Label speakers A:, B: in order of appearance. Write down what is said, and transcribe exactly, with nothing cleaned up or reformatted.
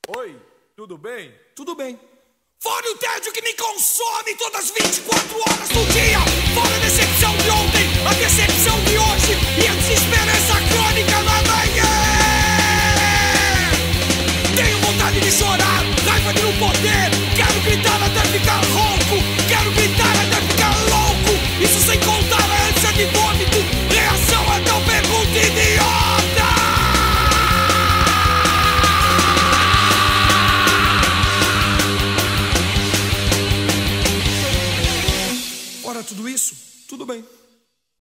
A: Oi, tudo bem?
B: Tudo bem.
C: Fora o tédio que me consome todas as vinte e quatro horas do dia. Fora a decepção